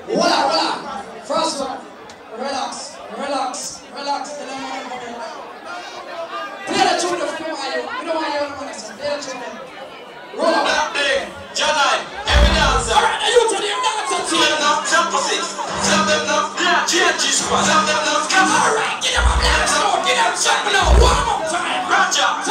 Voila. First one. Relax. Tell them what I'm doing. Play the tune of you. We don't want you to listen. Play the tune. Roll up. Black Big, Janai, every dancer. Alright, are you to the dancer team? Tell them now, jump for six. Tell them now, change squad. Tell them now, come on. Alright, get them up, let them know. Get them shot below. One more time. Roger.